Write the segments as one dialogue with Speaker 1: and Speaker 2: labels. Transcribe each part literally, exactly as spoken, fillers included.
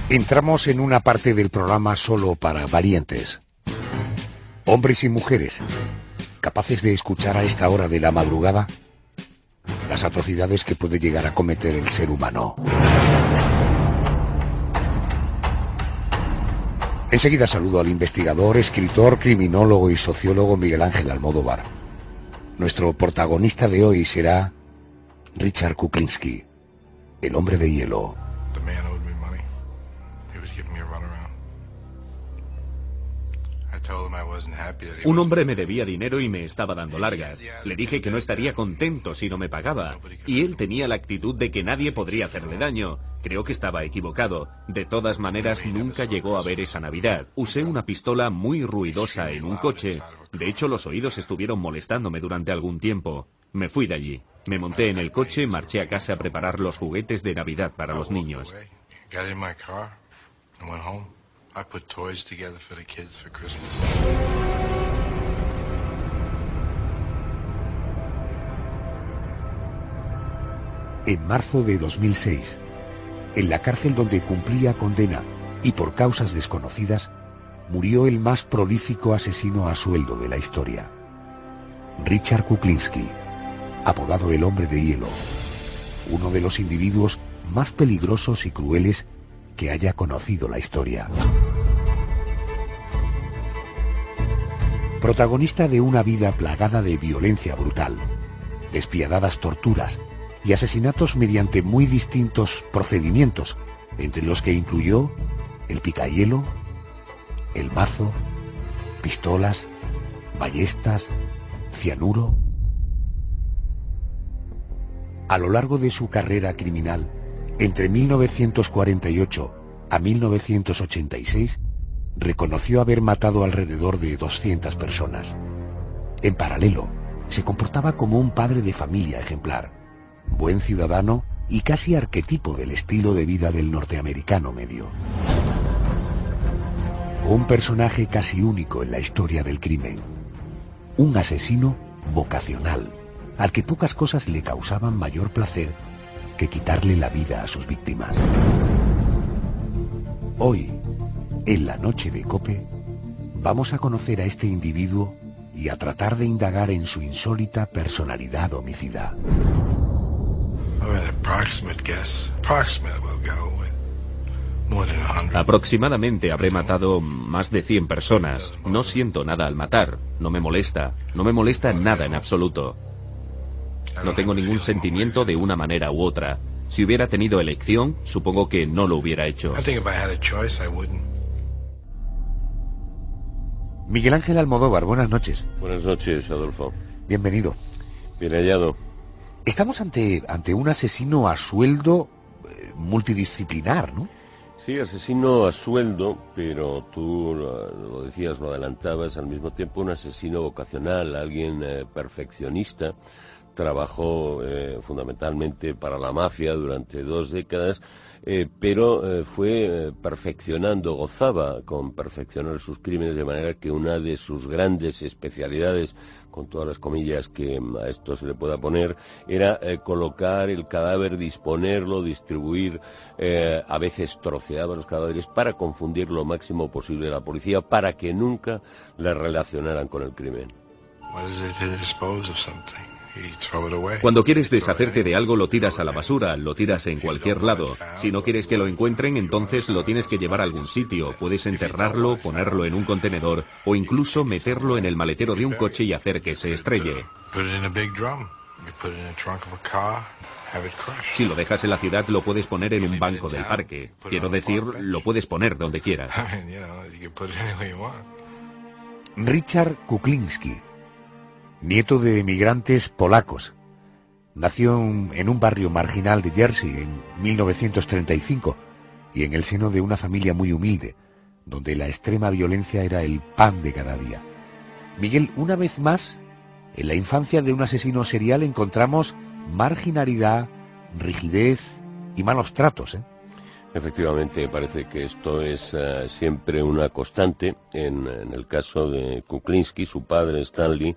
Speaker 1: Entramos en una parte del programa solo para valientes. Hombres y mujeres, capaces de escuchar a esta hora de la madrugada las atrocidades que puede llegar a cometer el ser humano. Enseguida saludo al investigador, escritor, criminólogo y sociólogo Miguel Ángel Almodóvar. Nuestro protagonista de hoy será Richard Kuklinski, el hombre de hielo.
Speaker 2: Un hombre me debía dinero y me estaba dando largas. Le dije que no estaría contento si no me pagaba. Y él tenía la actitud de que nadie podría hacerle daño. Creo que estaba equivocado. De todas maneras, nunca llegó a ver esa Navidad. Usé una pistola muy ruidosa en un coche. De hecho, los oídos estuvieron molestándome durante algún tiempo. Me fui de allí. Me monté en el coche, marché a casa a preparar los juguetes de Navidad para los niños.
Speaker 3: I put toys together for the kids for Christmas.
Speaker 1: En marzo de dos mil seis, en la cárcel donde cumplía condena y por causas desconocidas, murió el más prolífico asesino a sueldo de la historia. Richard Kuklinski, apodado el hombre de hielo, uno de los individuos más peligrosos y crueles que haya conocido la historia. Protagonista de una vida plagada de violencia brutal, despiadadas torturas y asesinatos mediante muy distintos procedimientos, entre los que incluyó el picahielo, el mazo, pistolas, ballestas, cianuro. A lo largo de su carrera criminal, entre mil novecientos cuarenta y ocho a mil novecientos ochenta y seis, reconoció haber matado alrededor de doscientas personas. En paralelo, se comportaba como un padre de familia ejemplar, buen ciudadano y casi arquetipo del estilo de vida del norteamericano medio. Un personaje casi único en la historia del crimen. Un asesino vocacional, al que pocas cosas le causaban mayor placer que quitarle la vida a sus víctimas. Hoy, en la noche de COPE, vamos a conocer a este individuo y a tratar de indagar en su insólita personalidad homicida.
Speaker 2: Aproximadamente habré matado más de cien personas. No siento nada al matar. No me molesta. No me molesta nada en absoluto. No tengo ningún sentimiento de una manera u otra. Si hubiera tenido elección, supongo que no lo hubiera hecho.
Speaker 1: Miguel Ángel Almodóvar, buenas noches.
Speaker 4: Buenas noches, Adolfo.
Speaker 1: Bienvenido.
Speaker 4: Bien hallado.
Speaker 1: Estamos ante, ante un asesino a sueldo eh, multidisciplinar, ¿no?
Speaker 4: Sí, asesino a sueldo, pero tú lo, lo decías, lo adelantabas, al mismo tiempo un asesino vocacional, alguien eh, perfeccionista. Trabajó eh, fundamentalmente para la mafia durante dos décadas, eh, pero eh, fue eh, perfeccionando, gozaba con perfeccionar sus crímenes, de manera que una de sus grandes especialidades, con todas las comillas que a esto se le pueda poner, era eh, colocar el cadáver, disponerlo, distribuir, eh, a veces troceaba los cadáveres para confundir lo máximo posible a la policía, para que nunca le relacionaran con el crimen.
Speaker 2: Cuando quieres deshacerte de algo, lo tiras a la basura, lo tiras en cualquier lado. Si no quieres que lo encuentren, entonces lo tienes que llevar a algún sitio. Puedes enterrarlo, ponerlo en un contenedor o incluso meterlo en el maletero de un coche y hacer que se estrelle. Si lo dejas en la ciudad, lo puedes poner en un banco del parque. Quiero decir, lo puedes poner donde quieras.
Speaker 1: Richard Kuklinski, nieto de emigrantes polacos, nació en un barrio marginal de Jersey en mil novecientos treinta y cinco y en el seno de una familia muy humilde, donde la extrema violencia era el pan de cada día. Miguel, una vez más, en la infancia de un asesino serial encontramos marginalidad, rigidez y malos tratos, ¿eh?
Speaker 4: Efectivamente, parece que esto es uh, siempre una constante. En, en el caso de Kuklinski, su padre Stanley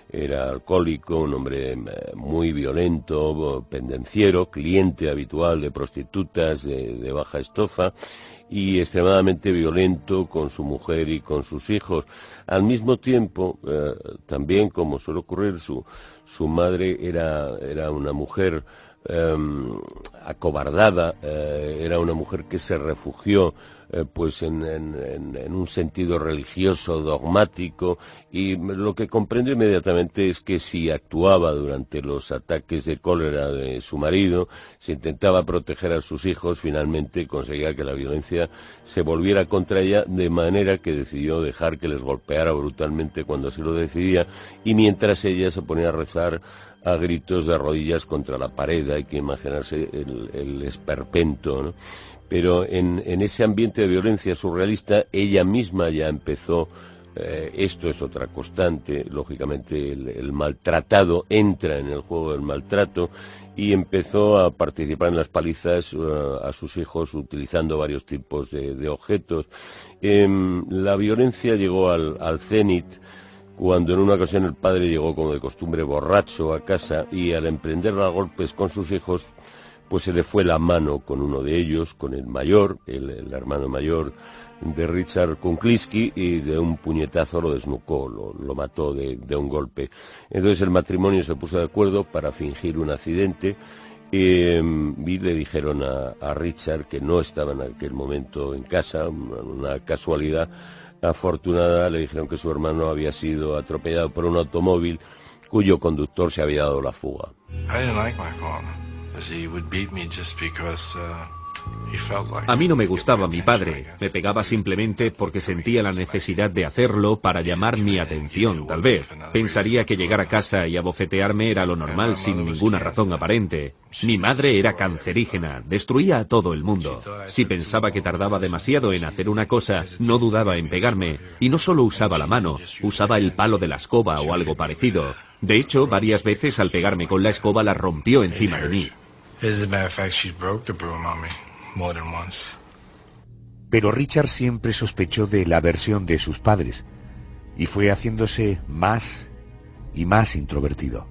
Speaker 4: era alcohólico, un hombre muy violento, pendenciero, cliente habitual de prostitutas de, de baja estofa y extremadamente violento con su mujer y con sus hijos. Al mismo tiempo, eh, también, como suele ocurrir, su, su madre era, era una mujer eh, acobardada, eh, era una mujer que se refugió eh, pues en, en, en un sentido religioso, dogmático, y lo que comprendo inmediatamente es que si actuaba durante los ataques de cólera de su marido, si intentaba proteger a sus hijos, finalmente conseguía que la violencia se volviera contra ella, de manera que decidió dejar que les golpeara brutalmente cuando se lo decidía, y mientras ella se ponía a rezar a gritos de rodillas contra la pared. Hay que imaginarse el, el esperpento, ¿no? Pero en, en ese ambiente de violencia surrealista, ella misma ya empezó, eh, esto es otra constante, lógicamente el, el maltratado entra en el juego del maltrato, y empezó a participar en las palizas uh, a sus hijos utilizando varios tipos de, de objetos. Eh, la violencia llegó al, al cenit cuando en una ocasión el padre llegó como de costumbre borracho a casa, y al emprender a golpes con sus hijos, pues se le fue la mano con uno de ellos, con el mayor, el, el hermano mayor de Richard Kuklinski, y de un puñetazo lo desnucó, lo, lo mató de, de un golpe. Entonces el matrimonio se puso de acuerdo para fingir un accidente, eh, y le dijeron a, a Richard, que no estaba en aquel momento en casa, una, una casualidad afortunada, le dijeron que su hermano había sido atropellado por un automóvil cuyo conductor se había dado la fuga.
Speaker 2: A mí no me gustaba mi padre, me pegaba simplemente porque sentía la necesidad de hacerlo para llamar mi atención, tal vez. Pensaría que llegar a casa y abofetearme era lo normal sin ninguna razón aparente. Mi madre era cancerígena, destruía a todo el mundo. Si pensaba que tardaba demasiado en hacer una cosa, no dudaba en pegarme, y no solo usaba la mano, usaba el palo de la escoba o algo parecido. De hecho, varias veces al pegarme con la escoba la rompió encima de mí.
Speaker 1: Pero Richard siempre sospechó de la versión de sus padres y fue haciéndose más y más introvertido.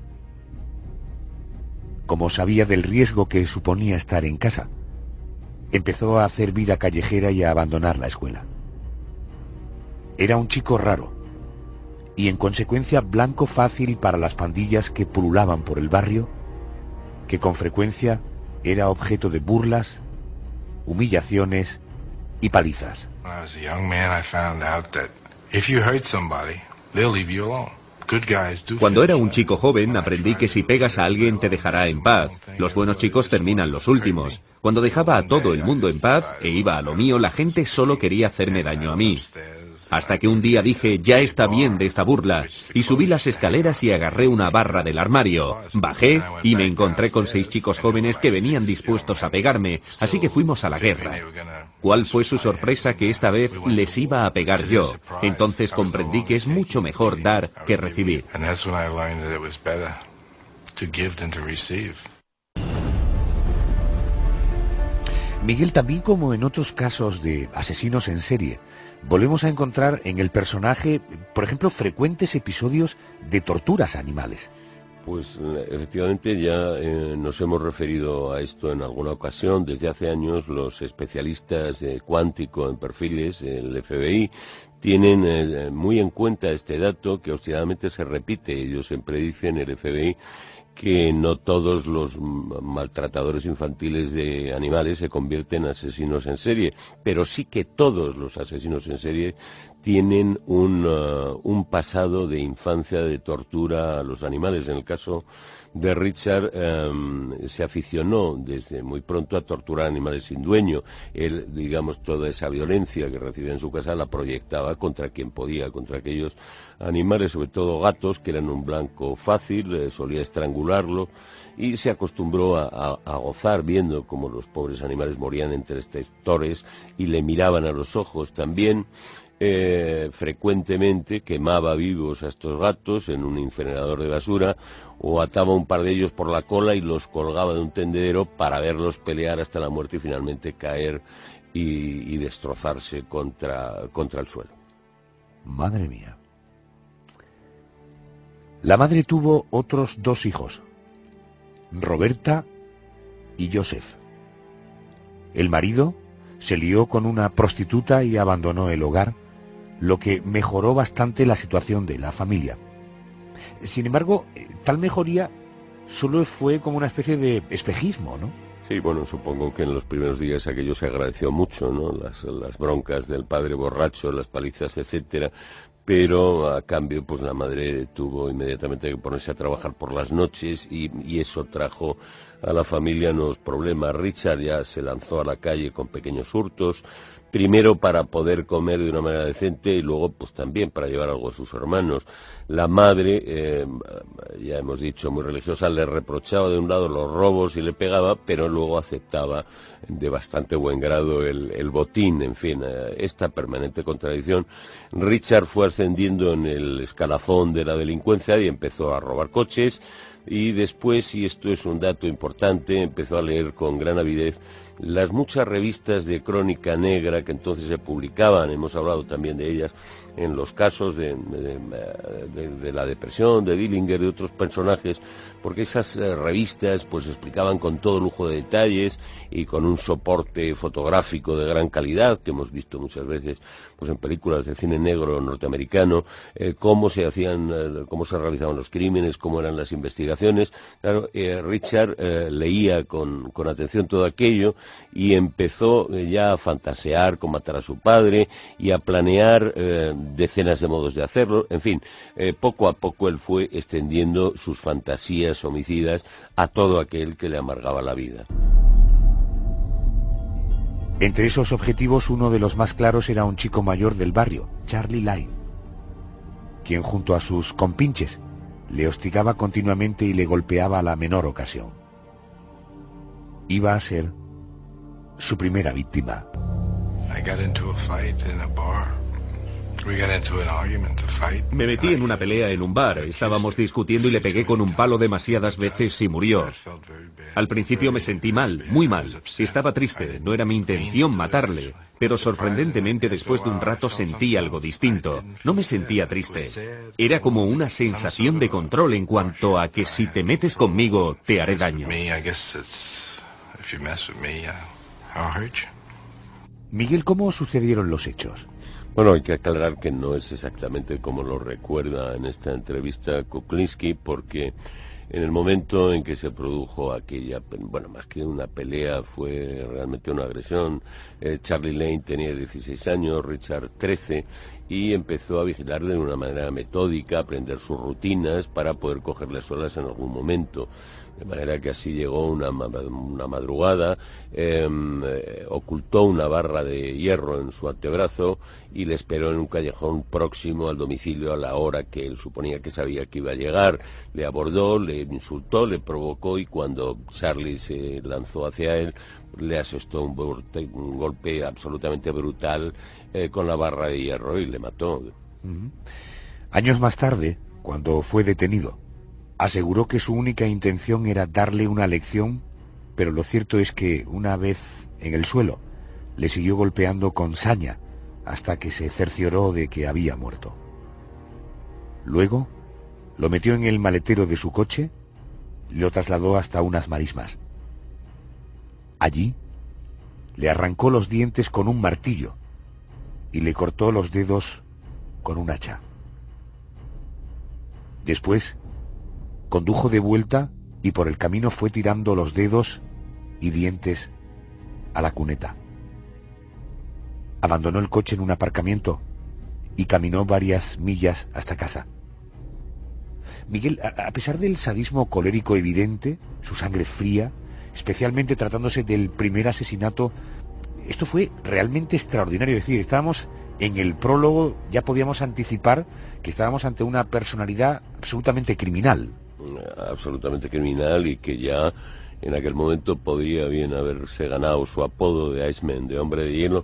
Speaker 1: Como sabía del riesgo que suponía estar en casa, empezó a hacer vida callejera y a abandonar la escuela. Era un chico raro y en consecuencia blanco fácil para las pandillas que pululaban por el barrio, que con frecuencia era objeto de burlas, humillaciones y palizas.
Speaker 2: Cuando era un chico joven, aprendí que si pegas a alguien te dejará en paz. Los buenos chicos terminan los últimos. Cuando dejaba a todo el mundo en paz e iba a lo mío, la gente solo quería hacerme daño a mí. Hasta que un día dije, ya está bien de esta burla, y subí las escaleras y agarré una barra del armario. Bajé y me encontré con seis chicos jóvenes que venían dispuestos a pegarme, así que fuimos a la guerra. ¿Cuál fue su sorpresa? Que esta vez les iba a pegar yo. Entonces comprendí que es mucho mejor dar que recibir.
Speaker 1: Miguel, también como en otros casos de asesinos en serie, volvemos a encontrar en el personaje, por ejemplo, frecuentes episodios de torturas a animales.
Speaker 4: Pues efectivamente ya eh, nos hemos referido a esto en alguna ocasión. Desde hace años los especialistas eh, cuántico en perfiles, el F B I, tienen eh, muy en cuenta este dato que obstinadamente se repite. Ellos siempre dicen, el F B I, que no todos los maltratadores infantiles de animales se convierten en asesinos en serie, pero sí que todos los asesinos en serie tienen un, uh, un pasado de infancia de tortura a los animales. En el caso de Richard, um, se aficionó desde muy pronto a torturar animales sin dueño. Él, digamos, toda esa violencia que recibía en su casa la proyectaba contra quien podía, contra aquellos animales, sobre todo gatos, que eran un blanco fácil, eh, solía estrangularlo, y se acostumbró a, a, a gozar viendo cómo los pobres animales morían entre estores y le miraban a los ojos. También eh, frecuentemente quemaba vivos a estos gatos en un incinerador de basura, o ataba un par de ellos por la cola y los colgaba de un tendedero para verlos pelear hasta la muerte y finalmente caer y, y destrozarse contra, contra el suelo.
Speaker 1: Madre mía. La madre tuvo otros dos hijos, Roberta y Joseph. El marido se lió con una prostituta y abandonó el hogar, lo que mejoró bastante la situación de la familia. Sin embargo, tal mejoría solo fue como una especie de espejismo, ¿no?
Speaker 4: Sí, bueno, supongo que en los primeros días aquello se agradeció mucho, ¿no? Las, las broncas del padre borracho, las palizas, etcétera. Pero a cambio, pues la madre tuvo inmediatamente que ponerse a trabajar por las noches y, y eso trajo a la familia nuevos problemas. Richard ya se lanzó a la calle con pequeños hurtos, primero para poder comer de una manera decente y luego pues también para llevar algo a sus hermanos. La madre, eh, ya hemos dicho, muy religiosa, le reprochaba de un lado los robos y le pegaba, pero luego aceptaba de bastante buen grado el, el botín, en fin, eh, esta permanente contradicción. Richard fue ascendiendo en el escalafón de la delincuencia y empezó a robar coches y después, y esto es un dato importante, empezó a leer con gran avidez las muchas revistas de crónica negra que entonces se publicaban, hemos hablado también de ellas, en los casos de, de, de, de la depresión, de Dillinger, de otros personajes, porque esas eh, revistas pues explicaban con todo lujo de detalles y con un soporte fotográfico de gran calidad, que hemos visto muchas veces pues en películas de cine negro norteamericano, eh, cómo se hacían, eh, cómo se realizaban los crímenes, cómo eran las investigaciones. Claro, eh, Richard eh, leía con, con atención todo aquello y empezó eh, ya a fantasear con matar a su padre y a planear eh, decenas de modos de hacerlo. En fin, eh, poco a poco él fue extendiendo sus fantasías homicidas a todo aquel que le amargaba la vida.
Speaker 1: Entre esos objetivos, uno de los más claros era un chico mayor del barrio, Charlie Lane, quien junto a sus compinches le hostigaba continuamente y le golpeaba a la menor ocasión. Iba a ser su primera víctima.
Speaker 3: I got into a fight in a bar. We got into an argument, a fight.
Speaker 2: Me metí en una pelea en un bar, estábamos discutiendo y le pegué con un palo demasiadas veces y murió. Al principio me sentí mal, muy mal, estaba triste, no era mi intención matarle, pero sorprendentemente después de un rato sentí algo distinto. No me sentía triste, era como una sensación de control en cuanto a que si te metes conmigo te haré daño.
Speaker 1: Miguel, ¿cómo sucedieron los hechos?
Speaker 4: Bueno, hay que aclarar que no es exactamente como lo recuerda en esta entrevista Kuklinski, porque en el momento en que se produjo aquella, bueno, más que una pelea, fue realmente una agresión. Eh, Charlie Lane tenía dieciséis años, Richard trece, y empezó a vigilarle de una manera metódica, a aprender sus rutinas para poder cogerle solas en algún momento. De manera que así llegó una, una madrugada, eh, eh, ocultó una barra de hierro en su antebrazo y le esperó en un callejón próximo al domicilio a la hora que él suponía que sabía que iba a llegar. Le abordó, le insultó, le provocó y cuando Charlie se lanzó hacia él, le asestó un, un golpe absolutamente brutal eh, con la barra de hierro y le mató.
Speaker 1: Uh-huh. Años más tarde, cuando fue detenido, aseguró que su única intención era darle una lección, pero lo cierto es que una vez en el suelo le siguió golpeando con saña hasta que se cercioró de que había muerto. Luego lo metió en el maletero de su coche y lo trasladó hasta unas marismas. Allí le arrancó los dientes con un martillo y le cortó los dedos con un hacha. Después condujo de vuelta y por el camino fue tirando los dedos y dientes a la cuneta. Abandonó el coche en un aparcamiento y caminó varias millas hasta casa. Miguel, a pesar del sadismo colérico evidente, su sangre fría, especialmente tratándose del primer asesinato, esto fue realmente extraordinario. Es decir, estábamos en el prólogo, ya podíamos anticipar que estábamos ante una personalidad absolutamente criminal.
Speaker 4: Absolutamente criminal y que ya en aquel momento podría bien haberse ganado su apodo de Iceman, de hombre de hielo,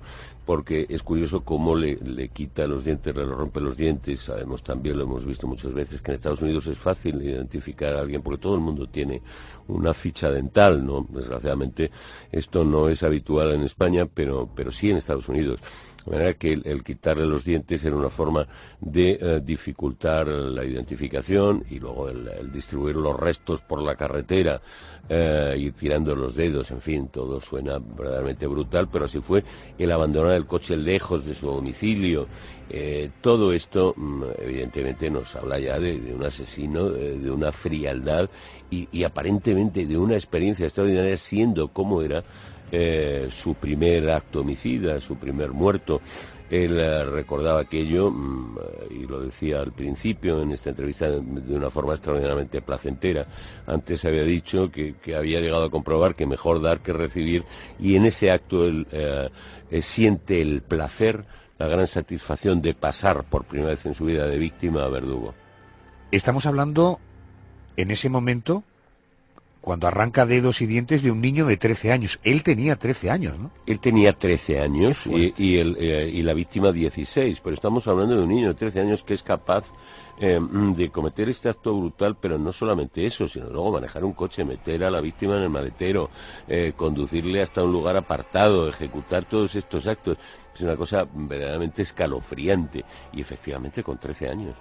Speaker 4: porque es curioso cómo le, le quita los dientes, le rompe los dientes. Sabemos también, lo hemos visto muchas veces, que en Estados Unidos es fácil identificar a alguien porque todo el mundo tiene una ficha dental, ¿no? Desgraciadamente esto no es habitual en España, pero, pero sí en Estados Unidos. De manera que el, el quitarle los dientes era una forma de eh, dificultar la identificación, y luego el, el distribuir los restos por la carretera, eh, ir tirando los dedos, en fin, todo suena verdaderamente brutal, pero así fue. El abandonar el coche lejos de su domicilio, eh, todo esto evidentemente nos habla ya de, de un asesino, de, de una frialdad y, y aparentemente de una experiencia extraordinaria, siendo como era Eh, su primer acto homicida, su primer muerto. Él eh, recordaba aquello, mmm, y lo decía al principio en esta entrevista de, de una forma extraordinariamente placentera. Antes había dicho que, que había llegado a comprobar que mejor dar que recibir, y en ese acto él eh, eh, siente el placer, la gran satisfacción de pasar por primera vez en su vida de víctima a verdugo.
Speaker 1: Estamos hablando en ese momento, cuando arranca dedos y dientes, de un niño de trece años. Él tenía trece años, ¿no?
Speaker 4: Él tenía trece años y, y, el, eh, y la víctima dieciséis, pero estamos hablando de un niño de trece años que es capaz eh, de cometer este acto brutal, pero no solamente eso, sino luego manejar un coche, meter a la víctima en el maletero, eh, conducirle hasta un lugar apartado, ejecutar todos estos actos. Es una cosa verdaderamente escalofriante, y efectivamente con trece años.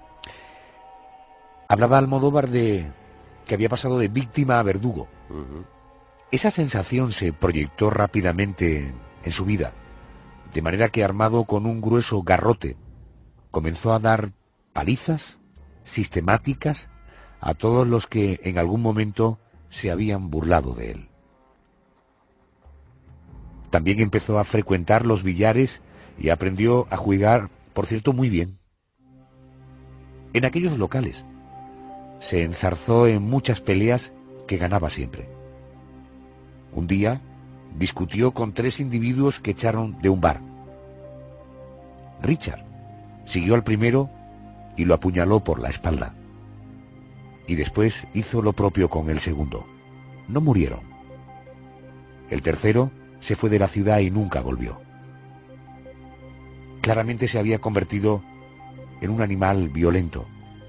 Speaker 1: Hablaba Almodóvar de que había pasado de víctima a verdugo.
Speaker 4: Uh-huh.
Speaker 1: Esa sensación se proyectó rápidamente en, en su vida, de manera que, armado con un grueso garrote, comenzó a dar palizas sistemáticas a todos los que en algún momento se habían burlado de él. También empezó a frecuentar los billares y aprendió a jugar, por cierto, muy bien. En aquellos locales se enzarzó en muchas peleas que ganaba siempre. Un día discutió con tres individuos que echaron de un bar. Richard siguió al primero y lo apuñaló por la espalda. Y después hizo lo propio con el segundo. No murieron. El tercero se fue de la ciudad y nunca volvió. Claramente se había convertido en un animal violento.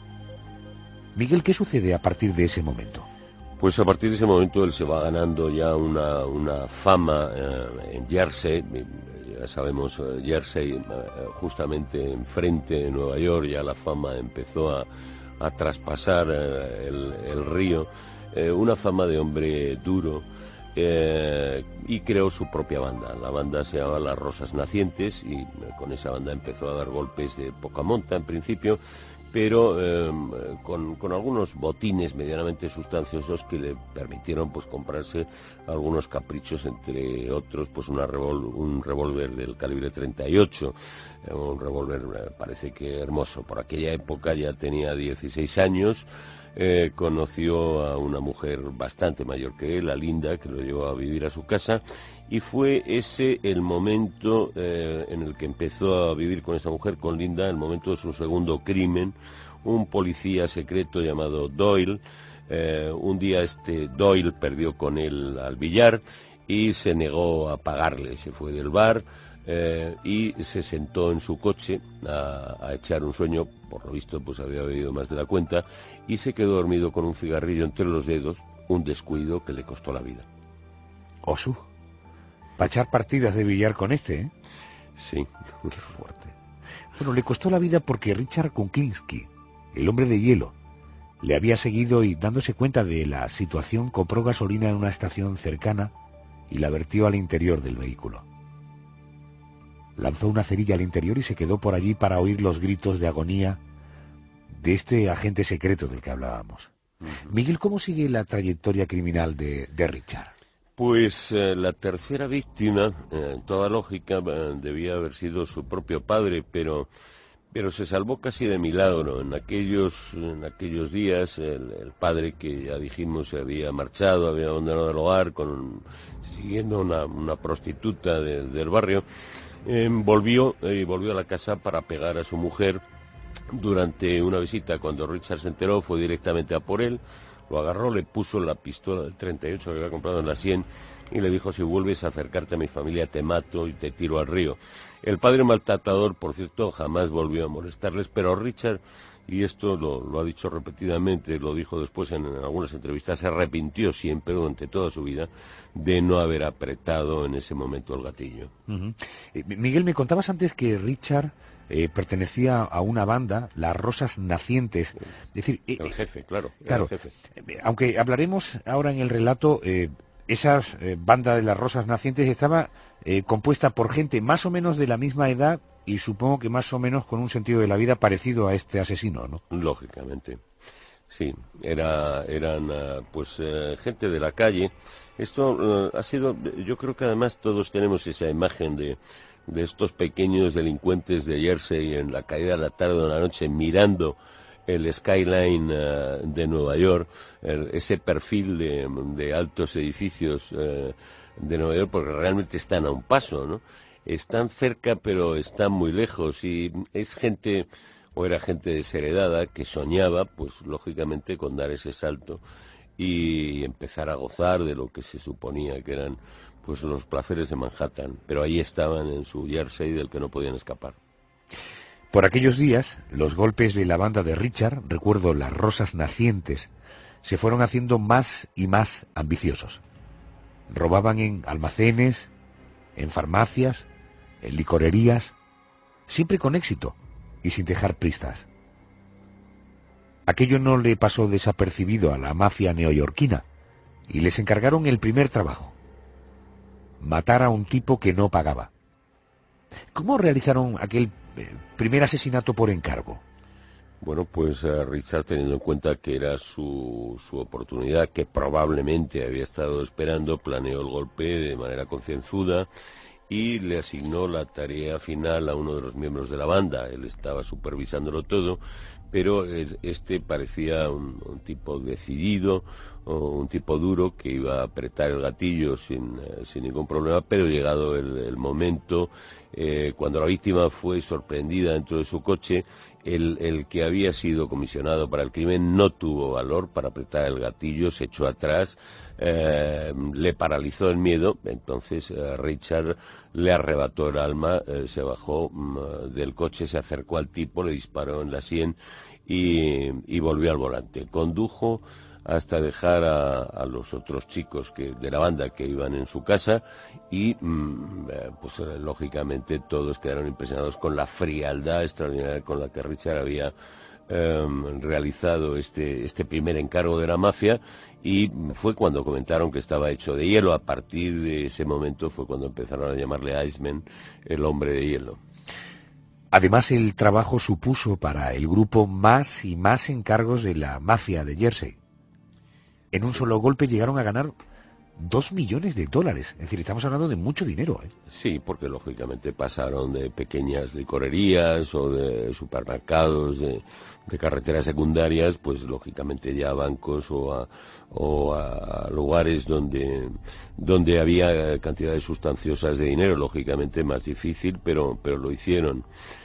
Speaker 1: Miguel, ¿qué sucede a partir de ese momento?
Speaker 4: Pues a partir de ese momento él se va ganando ya una, una fama eh, en Jersey. Ya sabemos, eh, Jersey, eh, justamente enfrente de Nueva York, ya la fama empezó a, a traspasar eh, el, el río. Eh, una fama de hombre duro, eh, y creó su propia banda. La banda se llamaba Las Rosas Nacientes, y eh, con esa banda empezó a dar golpes de poca monta en principio, pero eh, con, con algunos botines medianamente sustanciosos que le permitieron pues comprarse algunos caprichos, entre otros pues una revol un revólver del calibre treinta y ocho, eh, un revólver eh, parece que hermoso. Por aquella época ya tenía dieciséis años. Eh, conoció a una mujer bastante mayor que él, a Linda, que lo llevó a vivir a su casa, y fue ese el momento eh, en el que empezó a vivir con esa mujer, con Linda, el momento de su segundo crimen. Un policía secreto llamado Doyle, eh, un día este Doyle perdió con él al billar y se negó a pagarle, se fue del bar. Eh, y se sentó en su coche a, a echar un sueño. Por lo visto pues había bebido más de la cuenta y se quedó dormido con un cigarrillo entre los dedos, un descuido que le costó la vida.
Speaker 1: Osu, para echar partidas de billar con este, ¿eh?
Speaker 4: Sí.
Speaker 1: Qué fuerte. Bueno, le costó la vida porque Richard Kuklinski, el hombre de hielo, le había seguido y, dándose cuenta de la situación, compró gasolina en una estación cercana y la vertió al interior del vehículo. Lanzó una cerilla al interior y se quedó por allí para oír los gritos de agonía de este agente secreto del que hablábamos. Uh-huh. Miguel, ¿cómo sigue la trayectoria criminal de, de Richard?
Speaker 4: Pues eh, la tercera víctima, eh, en toda lógica, eh, debía haber sido su propio padre, pero, pero se salvó casi de milagro. En aquellos, en aquellos días, el, el padre, que ya dijimos se había marchado, había abandonado el hogar, con, siguiendo una, una prostituta de, del barrio, Eh, volvió y eh, volvió a la casa para pegar a su mujer. Durante una visita, cuando Richard se enteró, fue directamente a por él, lo agarró, le puso la pistola del treinta y ocho que había comprado en la sien y le dijo: si vuelves a acercarte a mi familia te mato y te tiro al río. El padre maltratador, por cierto, jamás volvió a molestarles, pero Richard, y esto lo, lo ha dicho repetidamente, lo dijo después en, en algunas entrevistas, se arrepintió siempre durante toda su vida de no haber apretado en ese momento el gatillo.
Speaker 1: Uh-huh. eh, Miguel, me contabas antes que Richard eh, pertenecía a una banda, las Rosas Nacientes. Es decir, eh,
Speaker 4: el jefe, claro.
Speaker 1: claro
Speaker 4: el jefe.
Speaker 1: Eh, aunque hablaremos ahora en el relato, eh, esa eh, banda de las Rosas Nacientes estaba eh, compuesta por gente más o menos de la misma edad y supongo que más o menos con un sentido de la vida parecido a este asesino, ¿no?
Speaker 4: Lógicamente. Sí, era, eran uh, pues uh, gente de la calle. Esto uh, ha sido, yo creo que además todos tenemos esa imagen de, de estos pequeños delincuentes de Jersey en la caída de la tarde o de la noche mirando el skyline uh, de Nueva York, el, ese perfil de, de altos edificios uh, de Nueva York, porque realmente están a un paso, ¿no? Están cerca pero están muy lejos y es gente, o era gente desheredada, que soñaba, pues lógicamente, con dar ese salto y empezar a gozar de lo que se suponía que eran pues los placeres de Manhattan, pero ahí estaban en su Jersey del que no podían escapar.
Speaker 1: Por aquellos días, los golpes de la banda de Richard, recuerdo las Rosas Nacientes, se fueron haciendo más y más ambiciosos. Robaban en almacenes, en farmacias, en licorerías, siempre con éxito y sin dejar pistas. Aquello no le pasó desapercibido a la mafia neoyorquina y les encargaron el primer trabajo: matar a un tipo que no pagaba. ¿Cómo realizaron aquel eh, primer asesinato por encargo?
Speaker 4: Bueno, pues uh, Richard, teniendo en cuenta que era su, su oportunidad, que probablemente había estado esperando, planeó el golpe de manera concienzuda y le asignó la tarea final a uno de los miembros de la banda. Él estaba supervisándolo todo, pero este parecía un, un tipo decidido, un tipo duro que iba a apretar el gatillo sin, eh, sin ningún problema, pero llegado el, el momento, eh, cuando la víctima fue sorprendida dentro de su coche, el, el que había sido comisionado para el crimen no tuvo valor para apretar el gatillo, se echó atrás, eh, le paralizó el miedo. Entonces eh, Richard le arrebató el alma, eh, se bajó mm, del coche, se acercó al tipo, le disparó en la sien y, y volvió al volante. Condujo hasta dejar a, a los otros chicos que de la banda que iban en su casa y mmm, pues lógicamente todos quedaron impresionados con la frialdad extraordinaria con la que Richard había eh, realizado este, este primer encargo de la mafia, y fue cuando comentaron que estaba hecho de hielo. A partir de ese momento fue cuando empezaron a llamarle Iceman, el hombre de hielo.
Speaker 1: Además, el trabajo supuso para el grupo más y más encargos de la mafia de Jersey. En un solo golpe llegaron a ganar dos millones de dólares. Es decir, estamos hablando de mucho dinero, ¿eh?
Speaker 4: Sí, porque lógicamente pasaron de pequeñas licorerías o de supermercados, de, de carreteras secundarias, pues lógicamente ya a bancos o a, o a lugares donde, donde había cantidades sustanciosas de dinero. Lógicamente más difícil, pero, pero lo hicieron.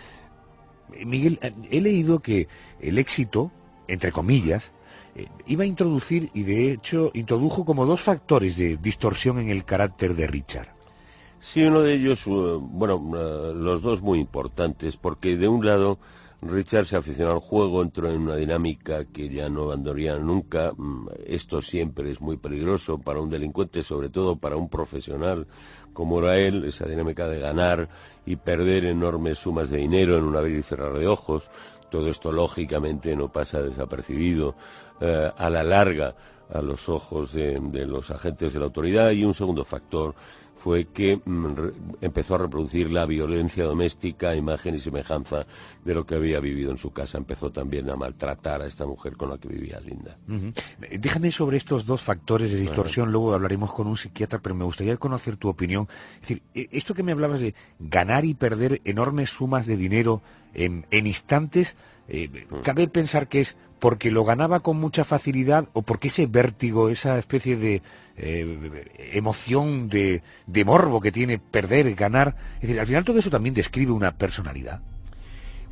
Speaker 1: Miguel, he leído que el éxito, entre comillas, eh, iba a introducir, y de hecho introdujo como dos factores de distorsión en el carácter de Richard.
Speaker 4: Sí, uno de ellos, uh, bueno, uh, los dos muy importantes, porque de un lado Richard se aficionó al juego, entró en una dinámica que ya no abandonaría nunca. Esto siempre es muy peligroso para un delincuente, sobre todo para un profesional como era él, esa dinámica de ganar y perder enormes sumas de dinero en un abrir y cerrar de ojos. Todo esto lógicamente no pasa desapercibido eh, a la larga a los ojos de, de los agentes de la autoridad. Y un segundo factor fue que mm, re, empezó a reproducir la violencia doméstica, imagen y semejanza de lo que había vivido en su casa. Empezó también a maltratar a esta mujer con la que vivía, Linda.
Speaker 1: Uh-huh. Déjame sobre estos dos factores de distorsión, luego hablaremos con un psiquiatra, pero me gustaría conocer tu opinión. Es decir, esto que me hablabas de ganar y perder enormes sumas de dinero en, en instantes, eh, uh-huh. ¿cabe pensar que es porque lo ganaba con mucha facilidad o porque ese vértigo, esa especie de eh, emoción de, de morbo que tiene perder, ganar? Es decir, al final todo eso también describe una personalidad.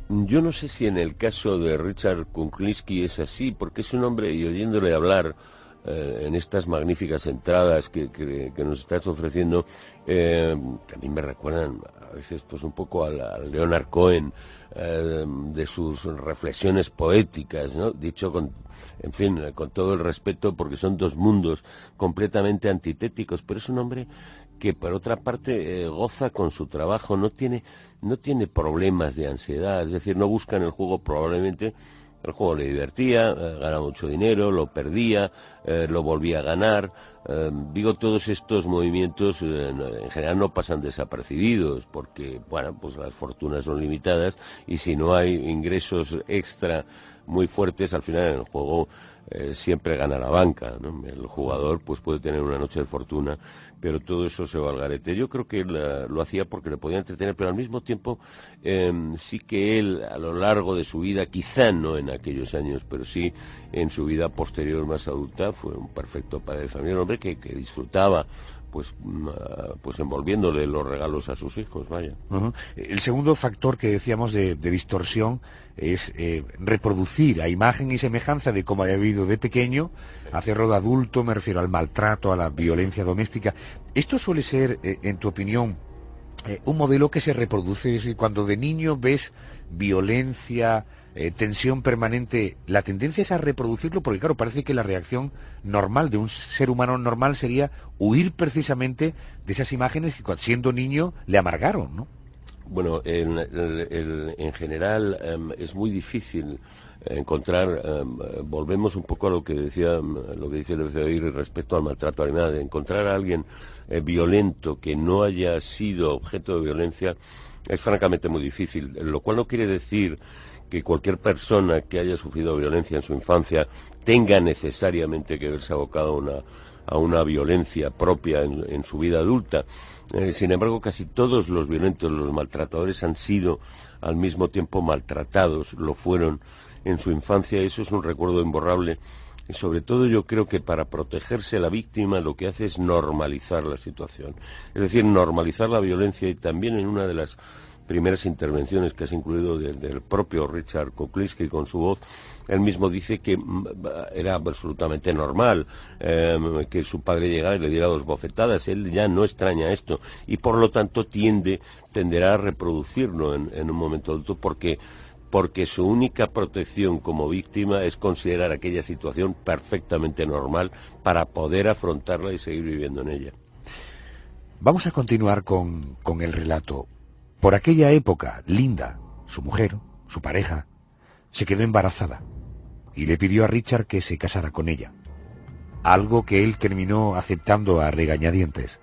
Speaker 4: Yo no sé si en el caso de Richard Kuklinski es así, porque es un hombre, y oyéndole hablar eh, en estas magníficas entradas que, que, que nos estás ofreciendo, eh, que a mí me recuerdan a veces pues un poco a, la, a Leonard Cohen, eh, de sus reflexiones poéticas, ¿no? Dicho con, en fin, con todo el respeto, porque son dos mundos completamente antitéticos, pero es un hombre que por otra parte eh, goza con su trabajo, no tiene no tiene problemas de ansiedad, es decir, no busca en el juego probablemente. El juego le divertía, eh, ganaba mucho dinero, lo perdía, eh, lo volvía a ganar. Eh, digo, todos estos movimientos eh, en general no pasan desapercibidos porque, bueno, pues las fortunas son limitadas y si no hay ingresos extra muy fuertes, al final en el juego eh, siempre gana la banca, ¿no? El jugador pues puede tener una noche de fortuna, pero todo eso se va al garete. Yo creo que él uh, lo hacía porque le podía entretener, pero al mismo tiempo eh, sí que él a lo largo de su vida, quizá no en aquellos años, pero sí en su vida posterior más adulta, fue un perfecto padre de familia, un hombre que, que disfrutaba pues uh, pues envolviéndole los regalos a sus hijos, vaya.
Speaker 1: Uh-huh. El segundo factor que decíamos de, de distorsión es eh, reproducir a imagen y semejanza de cómo había vivido de pequeño, hacerlo de adulto, me refiero al maltrato, a la violencia doméstica. Esto suele ser, eh, en tu opinión, eh, un modelo que se reproduce, es decir, cuando de niño ves violencia, eh, tensión permanente, la tendencia es a reproducirlo, porque claro, parece que la reacción normal de un ser humano normal sería huir precisamente de esas imágenes que siendo niño le amargaron, ¿no?
Speaker 4: Bueno, en, en, en, en general um, es muy difícil encontrar, um, volvemos un poco a lo que decía, lo que dice el F B I respecto al maltrato animal, encontrar a alguien eh, violento que no haya sido objeto de violencia es francamente muy difícil, lo cual no quiere decir que cualquier persona que haya sufrido violencia en su infancia tenga necesariamente que verse abocado a una, a una violencia propia en, en su vida adulta. Eh, sin embargo, casi todos los violentos, los maltratadores, han sido al mismo tiempo maltratados, lo fueron en su infancia, eso es un recuerdo imborrable. Y sobre todo yo creo que para protegerse la víctima lo que hace es normalizar la situación. Es decir, normalizar la violencia, y también en una de las primeras intervenciones que has incluido del, del propio Richard Kuklinski con su voz, él mismo dice que era absolutamente normal eh, que su padre llegara y le diera dos bofetadas. Él ya no extraña esto y por lo tanto tiende, tenderá a reproducirlo en, en un momento adulto porque porque su única protección como víctima es considerar aquella situación perfectamente normal para poder afrontarla y seguir viviendo en ella.
Speaker 1: Vamos a continuar con, con el relato. Por aquella época, Linda, su mujer, su pareja, se quedó embarazada y le pidió a Richard que se casara con ella, algo que él terminó aceptando a regañadientes.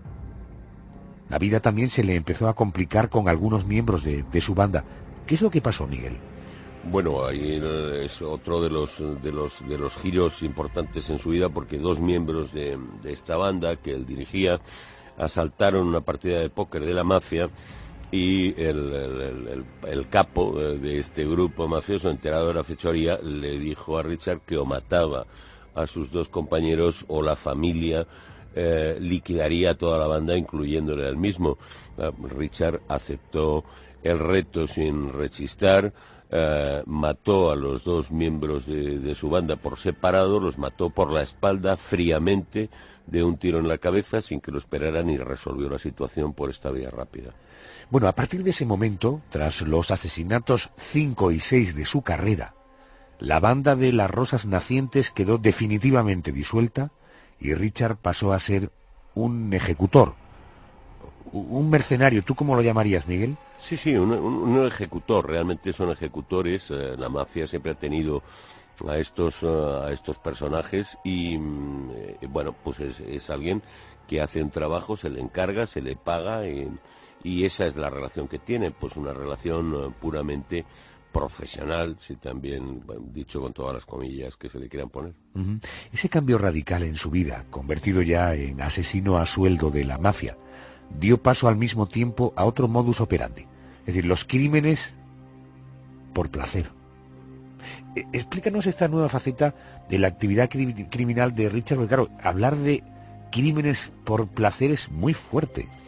Speaker 1: La vida también se le empezó a complicar con algunos miembros de, de su banda. ¿Qué es lo que pasó, Miguel?
Speaker 4: Bueno, ahí es otro de los de los de los giros importantes en su vida, porque dos miembros de, de esta banda que él dirigía asaltaron una partida de póker de la mafia y el, el, el, el capo de este grupo mafioso, enterado de la fechoría, le dijo a Richard que o mataba a sus dos compañeros o la familia eh, liquidaría a toda la banda, incluyéndole al mismo. Richard aceptó el reto sin rechistar, eh, mató a los dos miembros de, de su banda por separado, los mató por la espalda fríamente de un tiro en la cabeza sin que lo esperaran y resolvió la situación por esta vía rápida.
Speaker 1: Bueno, a partir de ese momento, tras los asesinatos cinco y seis de su carrera, la banda de las Rosas Nacientes quedó definitivamente disuelta y Richard pasó a ser un ejecutor, un mercenario. ¿Tú cómo lo llamarías, Miguel?
Speaker 4: Sí, sí, un, un, un ejecutor, realmente son ejecutores. Eh, la mafia siempre ha tenido a estos uh, a estos personajes y eh, bueno, pues es, es alguien que hace un trabajo, se le encarga, se le paga y, y esa es la relación que tiene, pues una relación uh, puramente profesional, si también, bueno, dicho con todas las comillas que se le quieran poner.
Speaker 1: Uh-huh. Ese cambio radical en su vida, convertido ya en asesino a sueldo de la mafia, dio paso al mismo tiempo a otro modus operandi, es decir, los crímenes por placer. E- explícanos esta nueva faceta de la actividad cri- criminal de Richard, porque claro, hablar de crímenes por placer es muy fuerte.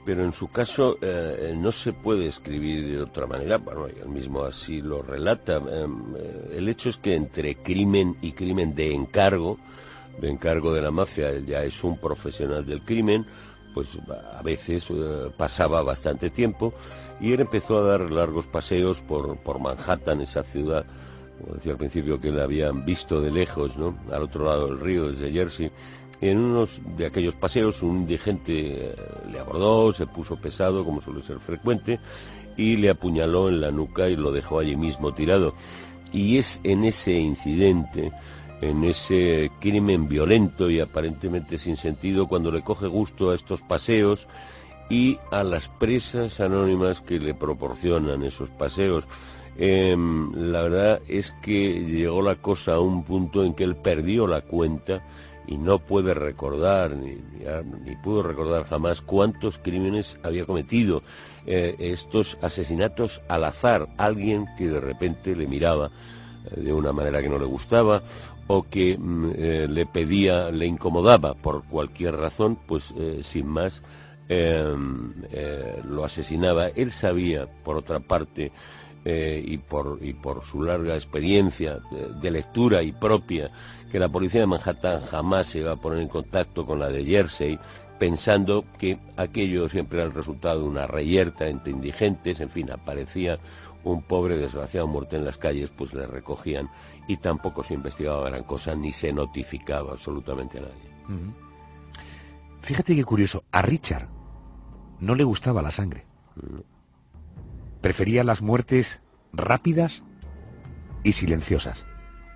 Speaker 4: pero en su caso eh, no se puede escribir de otra manera. Bueno, él mismo así lo relata. Eh, el hecho es que entre crimen y crimen de encargo, de encargo de la mafia, él ya es un profesional del crimen, pues a veces eh, pasaba bastante tiempo, y él empezó a dar largos paseos por, por Manhattan, esa ciudad, como decía al principio, que la habían visto de lejos, ¿no?, al otro lado del río, desde Jersey. En unos de aquellos paseos un indigente eh, le abordó, se puso pesado, como suele ser frecuente, y le apuñaló en la nuca y lo dejó allí mismo tirado. Y es en ese incidente, en ese crimen violento y aparentemente sin sentido, cuando le coge gusto a estos paseos y a las presas anónimas que le proporcionan esos paseos. Eh, la verdad es que llegó la cosa a un punto en que él perdió la cuenta y no puede recordar, ni, ni, ni pudo recordar jamás cuántos crímenes había cometido, eh, estos asesinatos al azar, alguien que de repente le miraba eh, de una manera que no le gustaba, o que eh, le pedía, le incomodaba por cualquier razón, pues eh, sin más eh, eh, lo asesinaba. Él sabía, por otra parte, Eh, y por y por su larga experiencia de, de lectura y propia, que la policía de Manhattan jamás se iba a poner en contacto con la de Jersey, pensando que aquello siempre era el resultado de una reyerta entre indigentes. En fin, aparecía un pobre desgraciado muerto en las calles, pues le recogían, y tampoco se investigaba gran cosa ni se notificaba absolutamente a nadie.
Speaker 1: Uh-huh. Fíjate qué curioso, a Richard no le gustaba la sangre. Uh-huh. Prefería las muertes rápidas y silenciosas.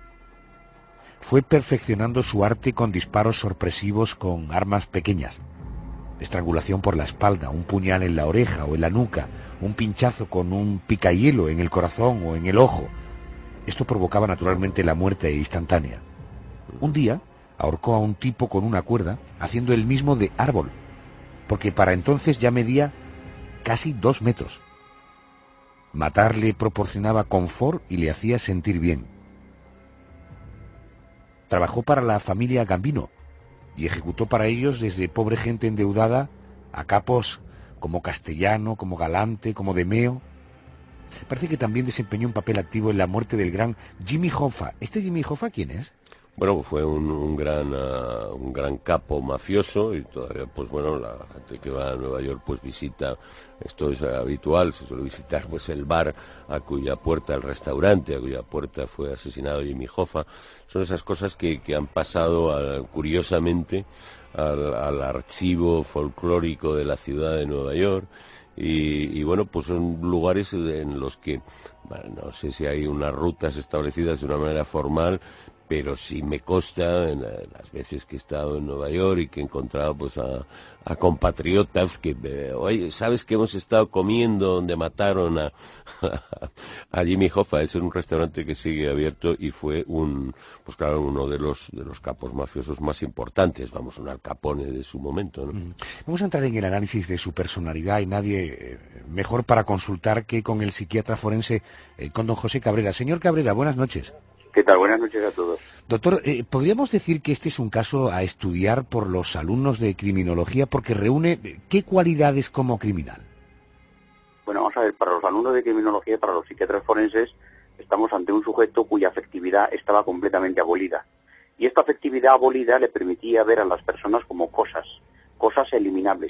Speaker 1: Fue perfeccionando su arte con disparos sorpresivos con armas pequeñas. Estrangulación por la espalda, un puñal en la oreja o en la nuca, un pinchazo con un picahielo en el corazón o en el ojo. Esto provocaba naturalmente la muerte instantánea. Un día ahorcó a un tipo con una cuerda, haciendo el mismo de árbol, porque para entonces ya medía casi dos metros. Matar le proporcionaba confort y le hacía sentir bien. Trabajó para la familia Gambino y ejecutó para ellos desde pobre gente endeudada a capos como Castellano, como Galante, como Demeo. Parece que también desempeñó un papel activo en la muerte del gran Jimmy Hoffa. ¿Este Jimmy Hoffa quién es?
Speaker 4: Bueno, fue un, un gran uh, un gran capo mafioso, y todavía, pues bueno, la gente que va a Nueva York pues visita, esto es habitual, se suele visitar pues el bar a cuya puerta, el restaurante a cuya puerta fue asesinado Jimmy Hoffa. Son esas cosas que, que han pasado a, curiosamente al, al archivo folclórico de la ciudad de Nueva York. Y, y bueno, pues son lugares en los que, bueno, no sé si hay unas rutas establecidas de una manera formal, pero sí me consta en las veces que he estado en Nueva York y que he encontrado pues a, a compatriotas que, eh, oye, ¿sabes que hemos estado comiendo donde mataron a, a, a Jimmy Hoffa? Es un restaurante que sigue abierto y fue un, pues claro, uno de los de los capos mafiosos más importantes, vamos, un Al Capone de su momento, ¿no?
Speaker 1: Mm. Vamos a entrar en el análisis de su personalidad, y nadie eh, mejor para consultar que con el psiquiatra forense, eh, con don José Cabrera. Señor Cabrera, buenas noches.
Speaker 5: ¿Qué tal? Buenas noches a todos.
Speaker 1: Doctor, eh, ¿podríamos decir que este es un caso a estudiar por los alumnos de criminología porque reúne qué cualidades como criminal?
Speaker 5: Bueno, vamos a ver, para los alumnos de criminología y para los psiquiatras forenses estamos ante un sujeto cuya afectividad estaba completamente abolida. Y esta afectividad abolida le permitía ver a las personas como cosas, cosas eliminables.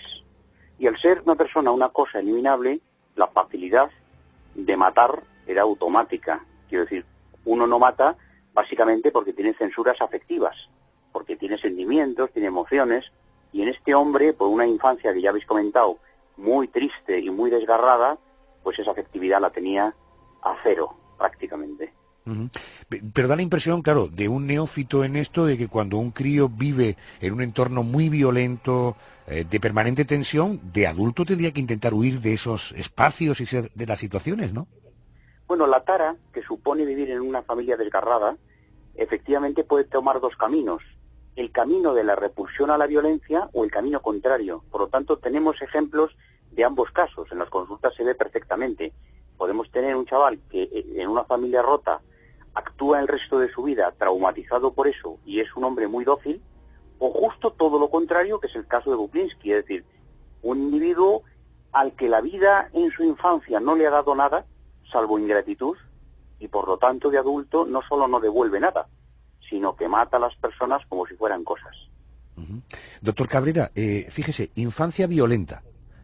Speaker 5: Y al ser una persona una cosa eliminable, la facilidad de matar era automática. Quiero decir, uno no mata básicamente porque tiene censuras afectivas, porque tiene sentimientos, tiene emociones, y en este hombre, por una infancia que ya habéis comentado, muy triste y muy desgarrada, pues esa afectividad la tenía a cero, prácticamente.
Speaker 1: Uh-huh. Pero da la impresión, claro, de un neófito en esto, de que cuando un crío vive en un entorno muy violento, eh, de permanente tensión, de adulto tendría que intentar huir de esos espacios y de las situaciones, ¿no?
Speaker 5: Bueno, la tara que supone vivir en una familia desgarrada, efectivamente puede tomar dos caminos: el camino de la repulsión a la violencia o el camino contrario. Por lo tanto, tenemos ejemplos de ambos casos. En las consultas se ve perfectamente. Podemos tener un chaval que en una familia rota actúa el resto de su vida traumatizado por eso y es un hombre muy dócil, o justo todo lo contrario, que es el caso de Kuklinski, es decir, Un individuo al que la vida en su infancia no le ha dado nada, salvo ingratitud, y por lo tanto de adulto no solo no devuelve nada, sino que mata a las personas como si fueran cosas.
Speaker 1: Uh-huh. Doctor Cabrera, eh, fíjese, infancia violenta,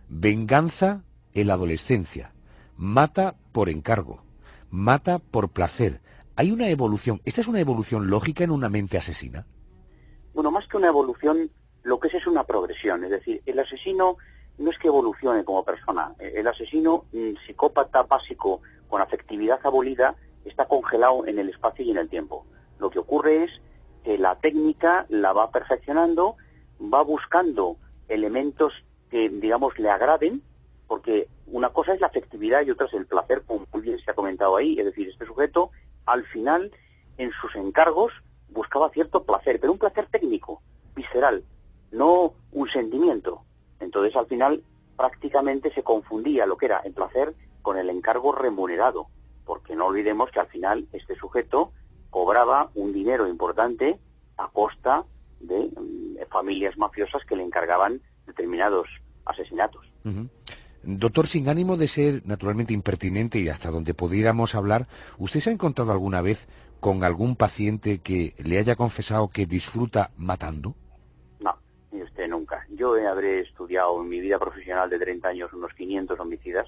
Speaker 1: venganza en la adolescencia, mata por encargo, mata por placer. ¿Hay una evolución? ¿Esta es una evolución lógica en una mente asesina?
Speaker 5: Bueno, más que una evolución, lo que es es una progresión. Es decir, el asesino no es que evolucione como persona. El asesino, psicópata básico con afectividad abolida, está congelado en el espacio y en el tiempo. Lo que ocurre es que la técnica la va perfeccionando, va buscando elementos que, digamos, le agraden, porque una cosa es la afectividad y otra es el placer, como muy bien se ha comentado ahí. Es decir, este sujeto, al final, en sus encargos, buscaba cierto placer, pero un placer técnico, visceral, no un sentimiento. Entonces, al final, prácticamente se confundía lo que era el placer con el encargo remunerado, porque no olvidemos que al final este sujeto cobraba un dinero importante a costa de um, familias mafiosas que le encargaban determinados asesinatos.
Speaker 1: Uh-huh. Doctor, sin ánimo de ser naturalmente impertinente y hasta donde pudiéramos hablar, ¿usted se ha encontrado alguna vez con algún paciente que le haya confesado que disfruta matando?
Speaker 5: No, ni usted nunca. Yo habré estudiado en mi vida profesional de treinta años unos quinientos homicidas,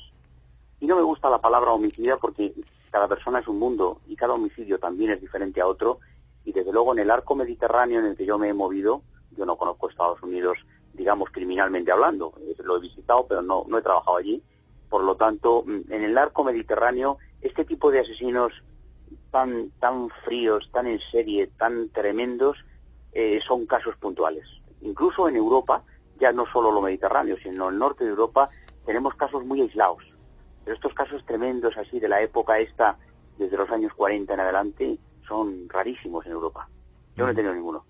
Speaker 5: y no me gusta la palabra homicida porque cada persona es un mundo y cada homicidio también es diferente a otro, y desde luego en el arco mediterráneo en el que yo me he movido, yo no conozco Estados Unidos, digamos, criminalmente hablando, lo he visitado pero no, no he trabajado allí, por lo tanto, en el arco mediterráneo, este tipo de asesinos tan, tan fríos, tan en serie, tan tremendos, eh, son casos puntuales. Incluso en Europa, ya no solo lo mediterráneo, sino el norte de Europa, tenemos casos muy aislados. Pero estos casos tremendos así de la época esta, desde los años cuarenta en adelante, son rarísimos en Europa. Yo no he tenido ninguno.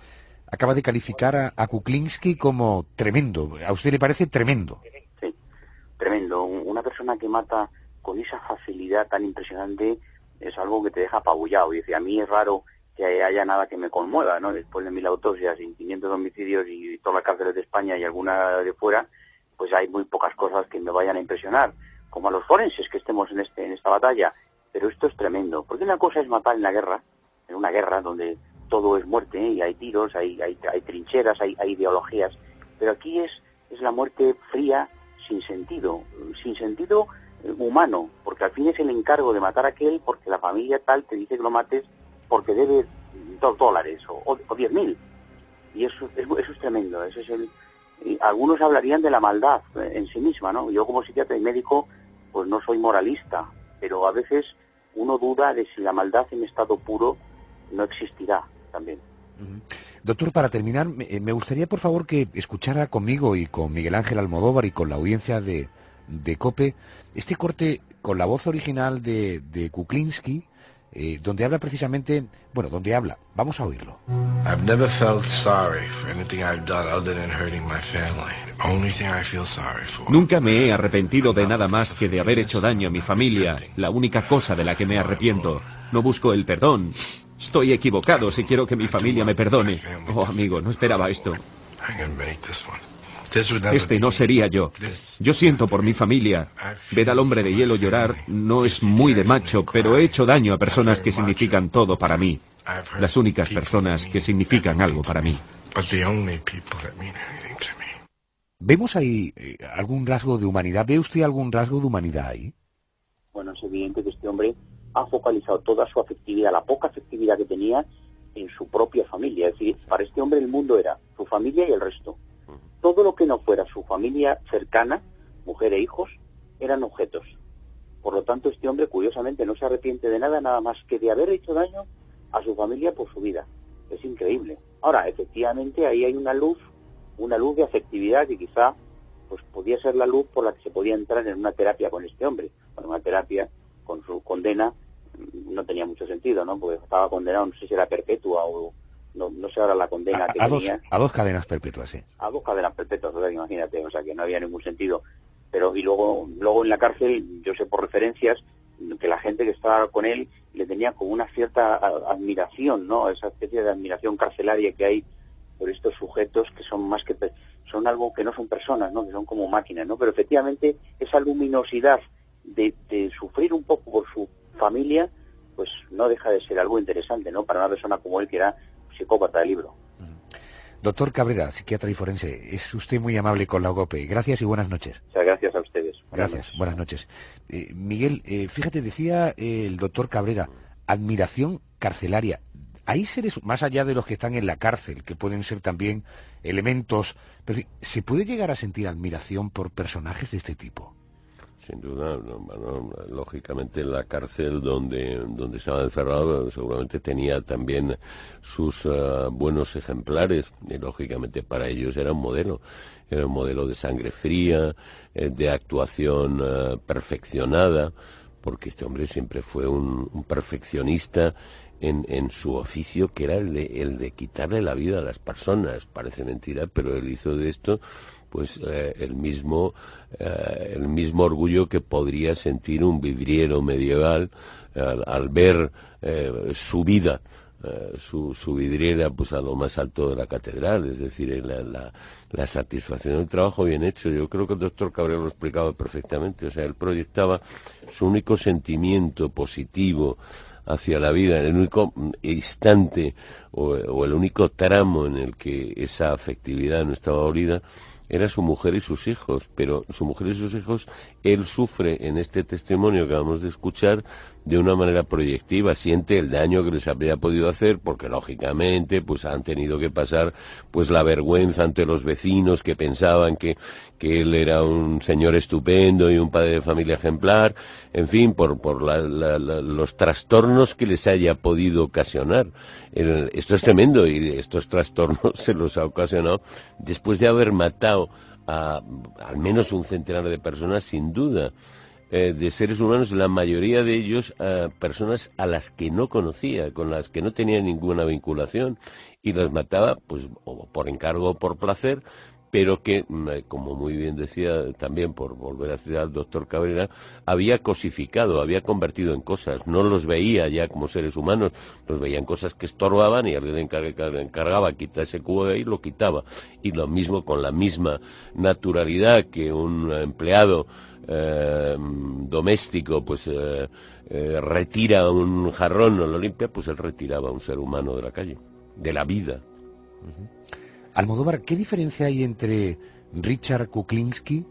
Speaker 1: Acaba de calificar a, a Kuklinski como tremendo. ¿A usted le parece tremendo?
Speaker 5: Sí, tremendo. Una persona que mata con esa facilidad tan impresionante es algo que te deja apabullado. Y dice, a mí es raro que haya nada que me conmueva, ¿no? Después de mil autopsias y quinientos homicidios y todas las cárceles de España y alguna de fuera, pues hay muy pocas cosas que me vayan a impresionar, como a los forenses que estemos en este en esta batalla. Pero esto es tremendo, porque una cosa es matar en la guerra, en una guerra donde todo es muerte, ¿eh? Y hay tiros, hay, hay, hay trincheras, hay, hay ideologías, pero aquí es, es la muerte fría, sin sentido, sin sentido eh, humano, porque al fin es el encargo de matar a aquel porque la familia tal te dice que lo mates porque debe dos dólares o, o, o diez mil, y eso es, eso es tremendo. Ese es el, y algunos hablarían de la maldad en sí misma, ¿no? Yo como psiquiatra y médico pues no soy moralista, pero a veces uno duda de si la maldad en estado puro no existirá también.
Speaker 1: Uh-huh. Doctor, para terminar, me, me gustaría por favor que escuchara conmigo y con Miguel Ángel Almodóvar y con la audiencia de, de COPE este corte con la voz original de, de Kuklinski, eh, donde habla precisamente, bueno, donde habla, vamos a oírlo.
Speaker 3: I've never felt sorry for anything I've done other than hurting my family. The only thing I feel sorry for.
Speaker 2: Nunca me he arrepentido de nada más que de haber hecho daño a mi familia, la única cosa de la que me arrepiento. No busco el perdón. Estoy equivocado si quiero que mi familia me perdone. Oh, amigo, no esperaba esto. Este no sería yo. Yo siento por mi familia. Ver al hombre de hielo llorar no es muy de macho, pero he hecho daño a personas que significan todo para mí. Las únicas personas que significan algo para mí.
Speaker 1: ¿Vemos ahí eh, algún rasgo de humanidad? ¿Ve usted algún rasgo de humanidad ahí?
Speaker 5: Bueno, es evidente que este hombre ha focalizado toda su afectividad, la poca afectividad que tenía, en su propia familia. Es decir, para este hombre el mundo era su familia y el resto. Todo lo que no fuera su familia cercana, mujer e hijos, eran objetos. Por lo tanto, este hombre, curiosamente, no se arrepiente de nada, nada más que de haber hecho daño a su familia por su vida. Es increíble. Ahora, efectivamente, ahí hay una luz, una luz de afectividad que quizá pues podía ser la luz por la que se podía entrar en una terapia con este hombre. Bueno, una terapia con su condena no tenía mucho sentido, ¿no? Porque estaba condenado, no sé si era perpetua o no, no sé ahora la condena
Speaker 1: a,
Speaker 5: que
Speaker 1: a
Speaker 5: tenía.
Speaker 1: Dos, a dos cadenas perpetuas, sí.
Speaker 5: A dos cadenas perpetuas, o sea, imagínate, o sea, que no había ningún sentido. Pero y luego, luego en la cárcel, yo sé por referencias que la gente que estaba con él le tenía como una cierta admiración, ¿no? Esa especie de admiración carcelaria que hay por estos sujetos que son más que son algo que no son personas, ¿no? Que son como máquinas, ¿no? Pero efectivamente esa luminosidad de, de sufrir un poco por su familia, pues no deja de ser algo interesante, ¿no? Para una persona como él, que era psicópata del libro.
Speaker 1: Doctor Cabrera, psiquiatra y forense, es usted muy amable con la UGOPE. Gracias y buenas noches.
Speaker 5: O sea, gracias a ustedes.
Speaker 1: Buenas gracias, noches. buenas noches. Eh, Miguel, eh, fíjate, decía eh, el doctor Cabrera, admiración carcelaria. Hay seres, más allá de los que están en la cárcel, que pueden ser también elementos, pero ¿se puede llegar a sentir admiración por personajes de este tipo?
Speaker 4: Sin duda, no, bueno, lógicamente en la cárcel donde, donde estaba encerrado seguramente tenía también sus uh, buenos ejemplares y lógicamente para ellos era un modelo, era un modelo de sangre fría, eh, de actuación uh, perfeccionada, porque este hombre siempre fue un, un perfeccionista en, en su oficio, que era el de, el de quitarle la vida a las personas. Parece mentira, pero él hizo de esto pues eh, el mismo eh, el mismo orgullo que podría sentir un vidriero medieval al, al ver eh, su vida, eh, su, su vidriera pues a lo más alto de la catedral, es decir, la, la, la satisfacción del trabajo bien hecho. Yo creo que el doctor Cabrera lo explicaba perfectamente, o sea, él proyectaba su único sentimiento positivo hacia la vida, el único instante o, o el único tramo en el que esa afectividad no estaba abolida era su mujer y sus hijos, pero su mujer y sus hijos, él sufre en este testimonio que acabamos de escuchar de una manera proyectiva, siente el daño que les habría podido hacer, porque lógicamente pues han tenido que pasar pues la vergüenza ante los vecinos que pensaban que, que él era un señor estupendo y un padre de familia ejemplar, en fin, por, por la, la, la, los trastornos que les haya podido ocasionar. El, esto es tremendo y estos trastornos se los ha ocasionado después de haber matado a al menos un centenar de personas, sin duda, eh, de seres humanos, la mayoría de ellos eh, personas a las que no conocía, con las que no tenía ninguna vinculación, y las mataba pues o por encargo o por placer, pero que, como muy bien decía también, por volver a citar al doctor Cabrera, había cosificado, había convertido en cosas. No los veía ya como seres humanos, los veía en cosas que estorbaban y alguien le encargaba quitar ese cubo de ahí, lo quitaba. Y lo mismo, con la misma naturalidad que un empleado eh, doméstico pues eh, eh, retira un jarrón o lo limpia, pues él retiraba a un ser humano de la calle, de la vida.
Speaker 1: Uh-huh. Almodóvar, ¿qué diferencia hay entre Richard Kuklinski,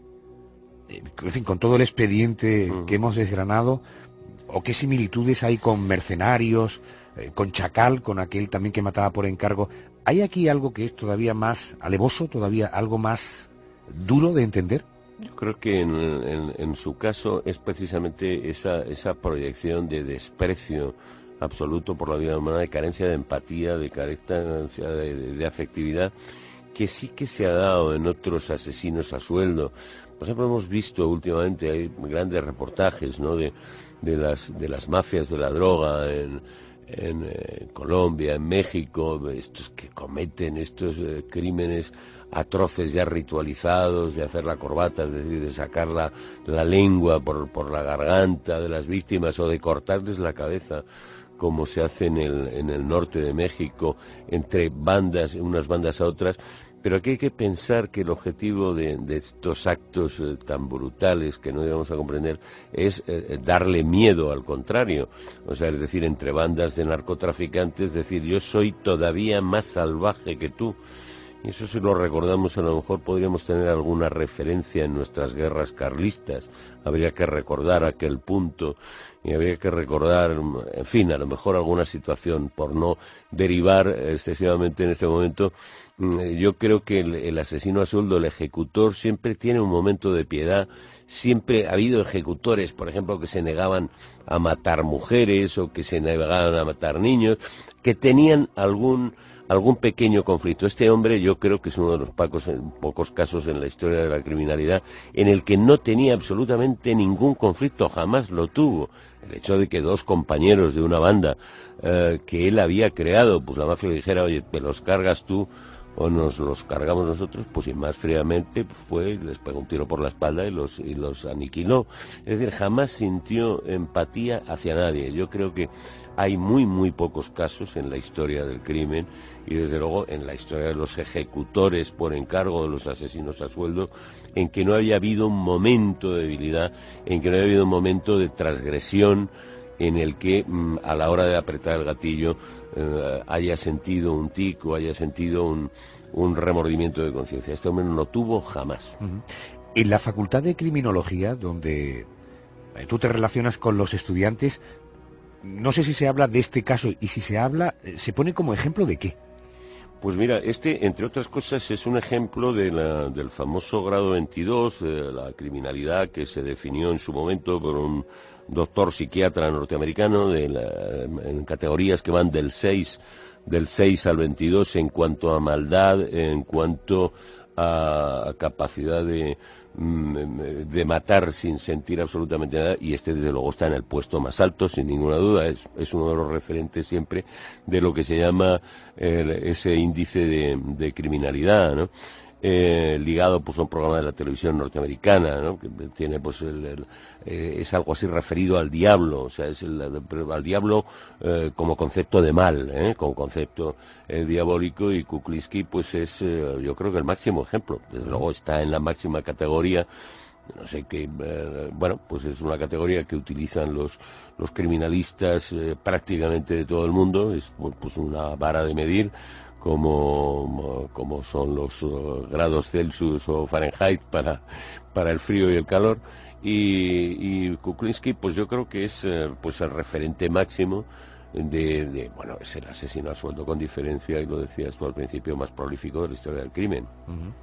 Speaker 1: eh, en fin, con todo el expediente uh-huh. que hemos desgranado, o qué similitudes hay con Mercenarios, eh, con Chacal, con aquel también que mataba por encargo? ¿Hay aquí algo que es todavía más alevoso, todavía algo más duro de entender?
Speaker 4: Yo creo que en, en, en su caso es precisamente esa, esa proyección de desprecio absoluto por la vida humana, de carencia de empatía, de carencia de, de, de afectividad, que sí que se ha dado en otros asesinos a sueldo. Por ejemplo, hemos visto últimamente, hay grandes reportajes, ¿no?, de, de las de las mafias de la droga en, en eh, Colombia, en México, estos que cometen estos eh, crímenes atroces ya ritualizados, de hacer la corbata, es decir, de sacar la, la lengua por, por la garganta de las víctimas o de cortarles la cabeza, como se hace en el, en el norte de México, entre bandas, unas bandas a otras. Pero aquí hay que pensar que el objetivo de, de estos actos eh, tan brutales que no debemos a comprender es eh, darle miedo, al contrario. O sea, es decir, entre bandas de narcotraficantes, es decir, yo soy todavía más salvaje que tú. Y eso, si lo recordamos, a lo mejor podríamos tener alguna referencia en nuestras guerras carlistas. Habría que recordar aquel punto y habría que recordar, en fin, a lo mejor alguna situación, por no derivar excesivamente en este momento. Yo creo que el, el asesino a sueldo, el ejecutor, siempre tiene un momento de piedad. Siempre ha habido ejecutores, por ejemplo, que se negaban a matar mujeres o que se negaban a matar niños, que tenían algún algún pequeño conflicto. Este hombre, yo creo que es uno de los pocos, pocos casos en la historia de la criminalidad en el que no tenía absolutamente ningún conflicto, jamás lo tuvo. El hecho de que dos compañeros de una banda eh, que él había creado, pues la mafia le dijera, oye, te los cargas tú o nos los cargamos nosotros, pues y más fríamente fue, les pegó un tiro por la espalda y los, y los aniquiló. Es decir, jamás sintió empatía hacia nadie. Yo creo que hay muy, muy pocos casos en la historia del crimen y desde luego en la historia de los ejecutores por encargo de los asesinos a sueldo, en que no haya habido un momento de debilidad, en que no haya habido un momento de transgresión, en el que mm, a la hora de apretar el gatillo eh, haya sentido un tic o haya sentido un, un remordimiento de conciencia. Este hombre no lo tuvo jamás.
Speaker 1: Uh-huh. En la Facultad de Criminología, donde eh, tú te relacionas con los estudiantes, no sé si se habla de este caso, y si se habla, ¿se pone como ejemplo de qué?
Speaker 4: Pues mira, este, entre otras cosas, es un ejemplo de la, del famoso grado veintidós, de la criminalidad que se definió en su momento por un doctor psiquiatra norteamericano, de la, en categorías que van del seis, del seis al veintidós en cuanto a maldad, en cuanto a, a capacidad de... de matar sin sentir absolutamente nada, y este desde luego está en el puesto más alto sin ninguna duda. Es, es uno de los referentes siempre de lo que se llama eh, ese índice de, de criminalidad, ¿no? Eh, ligado pues a un programa de la televisión norteamericana, ¿no? Que tiene pues el, el, eh, es algo así referido al diablo, o sea, es el, al diablo eh, como concepto de mal, ¿eh? Como concepto eh, diabólico, y Kuklinski pues es eh, yo creo que el máximo ejemplo. Desde luego está en la máxima categoría. No sé qué, eh, bueno, pues es una categoría que utilizan los los criminalistas eh, prácticamente de todo el mundo. Es pues una vara de medir, como, como son los uh, grados Celsius o Fahrenheit para, para el frío y el calor, y, y Kuklinski pues yo creo que es uh, pues el referente máximo de, de, bueno, es el asesino a sueldo con diferencia, y lo decías tú al principio, más prolífico de la historia del crimen.
Speaker 1: Uh-huh.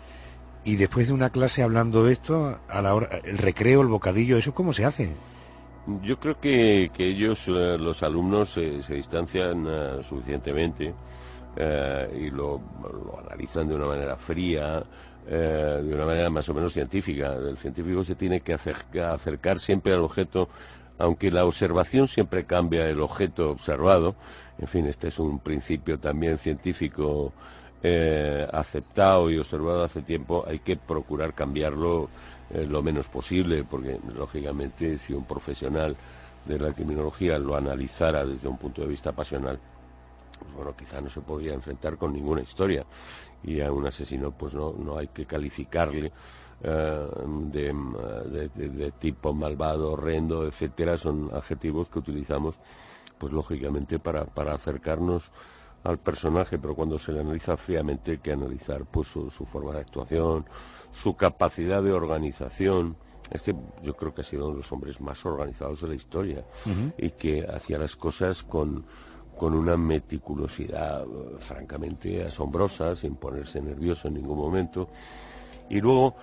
Speaker 1: Y después de una clase hablando de esto, a la hora, el recreo, el bocadillo, ¿eso cómo se hace?
Speaker 4: Yo creo que, que ellos, uh, los alumnos, eh, se distancian uh, suficientemente, Uh, y lo, lo analizan de una manera fría, uh, de una manera más o menos científica. El científico se tiene que acercar, acercar siempre al objeto, aunque la observación siempre cambia el objeto observado. En fin, este es un principio también científico eh, aceptado y observado hace tiempo. Hay que procurar cambiarlo eh, lo menos posible, porque lógicamente si un profesional de la criminología lo analizara desde un punto de vista pasional, pues bueno, quizá no se podría enfrentar con ninguna historia, y a un asesino pues no, no hay que calificarle eh, de, de, de, de tipo malvado, horrendo, etcétera. Son adjetivos que utilizamos pues lógicamente para, para acercarnos al personaje, pero cuando se le analiza fríamente hay que analizar pues su, su forma de actuación, su capacidad de organización. Este yo creo que ha sido uno de los hombres más organizados de la historia, uh-huh. y que hacía las cosas con con una meticulosidad uh, francamente asombrosa, sin ponerse nervioso en ningún momento, y luego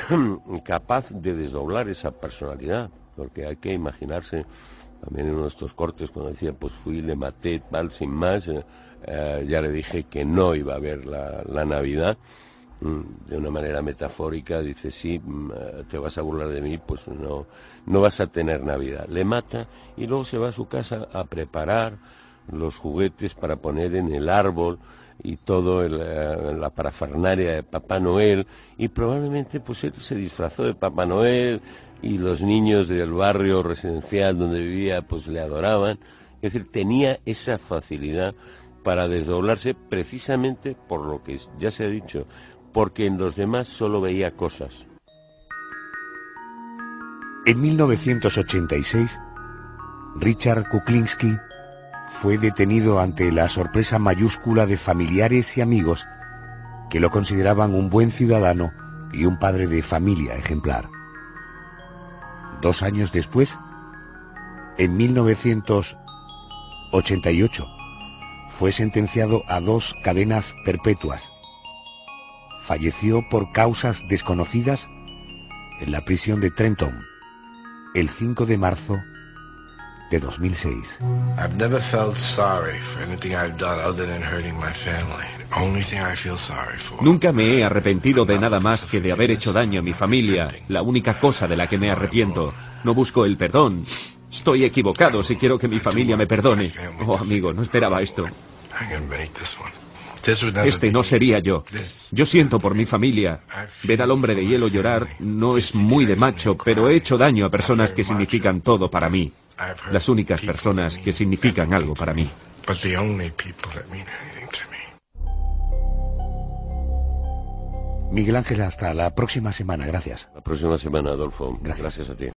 Speaker 4: capaz de desdoblar esa personalidad, porque hay que imaginarse también en uno de estos cortes cuando decía pues fui, le maté, tal, sin más, eh, eh, ya le dije que no iba a haber la, la Navidad, mm, de una manera metafórica, dice sí, mm, te vas a burlar de mí, pues no, no vas a tener Navidad. Le mata y luego se va a su casa a preparar los juguetes para poner en el árbol y todo el, eh, la parafernalia de Papá Noel, y probablemente pues él se disfrazó de Papá Noel, y los niños del barrio residencial donde vivía pues le adoraban. Es decir, tenía esa facilidad para desdoblarse, precisamente por lo que ya se ha dicho, porque en los demás solo veía cosas.
Speaker 1: En mil novecientos ochenta y seis, Richard Kuklinski fue detenido ante la sorpresa mayúscula de familiares y amigos que lo consideraban un buen ciudadano y un padre de familia ejemplar. Dos años después, en mil novecientos ochenta y ocho, fue sentenciado a dos cadenas perpetuas. Falleció por causas desconocidas en la prisión de Trenton el cinco de marzo de dos mil seis.
Speaker 3: I've never felt sorry for anything I've done other than hurting my family. The only thing I feel sorry for.
Speaker 2: Nunca me he arrepentido de nada más que de haber hecho daño a mi familia. La única cosa de la que me arrepiento. No busco el perdón. Estoy equivocado si quiero que mi familia me perdone. Oh, amigo, no esperaba esto.
Speaker 3: I can make this one.
Speaker 2: Este no sería yo. Yo siento por mi familia. Ver al hombre de hielo llorar no es muy de macho, pero he hecho daño a personas que significan todo para mí. Las únicas personas que significan algo para mí.
Speaker 1: Miguel Ángel, hasta la próxima semana. Gracias.
Speaker 4: La próxima semana, Adolfo.
Speaker 1: Gracias.
Speaker 4: Gracias a ti.